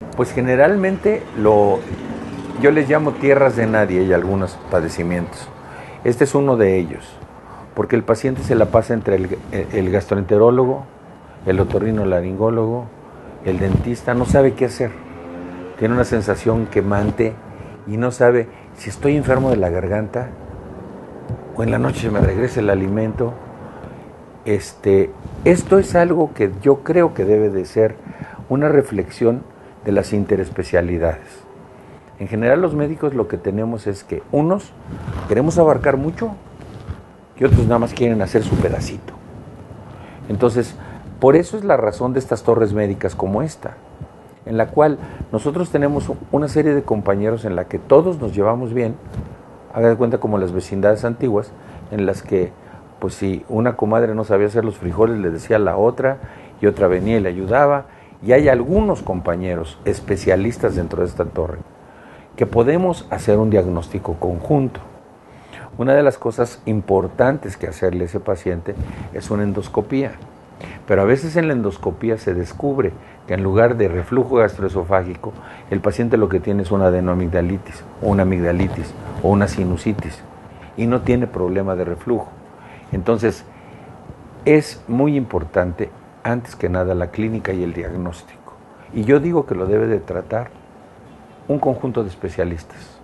Pues generalmente yo les llamo tierras de nadie y algunos padecimientos. Este es uno de ellos, porque el paciente se la pasa entre el gastroenterólogo, el otorrinolaringólogo, el dentista, no sabe qué hacer. Tiene una sensación quemante y no sabe si estoy enfermo de la garganta o en la noche me regresa el alimento. Esto es algo que yo creo que debe de ser una reflexión de las interespecialidades. En general los médicos lo que tenemos es que unos queremos abarcar mucho y otros nada más quieren hacer su pedacito. Entonces, por eso es la razón de estas torres médicas como esta, en la cual nosotros tenemos una serie de compañeros en la que todos nos llevamos bien, haga de cuenta como las vecindades antiguas, en las que, pues si una comadre no sabía hacer los frijoles, le decía a la otra, y otra venía y le ayudaba, y hay algunos compañeros especialistas dentro de esta torre, que podemos hacer un diagnóstico conjunto. Una de las cosas importantes que hacerle a ese paciente es una endoscopía. Pero a veces en la endoscopía se descubre que en lugar de reflujo gastroesofágico, el paciente lo que tiene es una adenoamigdalitis, o una amigdalitis, o una sinusitis, y no tiene problema de reflujo. Entonces, es muy importante, antes que nada, la clínica y el diagnóstico. Y yo digo que lo debe de tratar un conjunto de especialistas.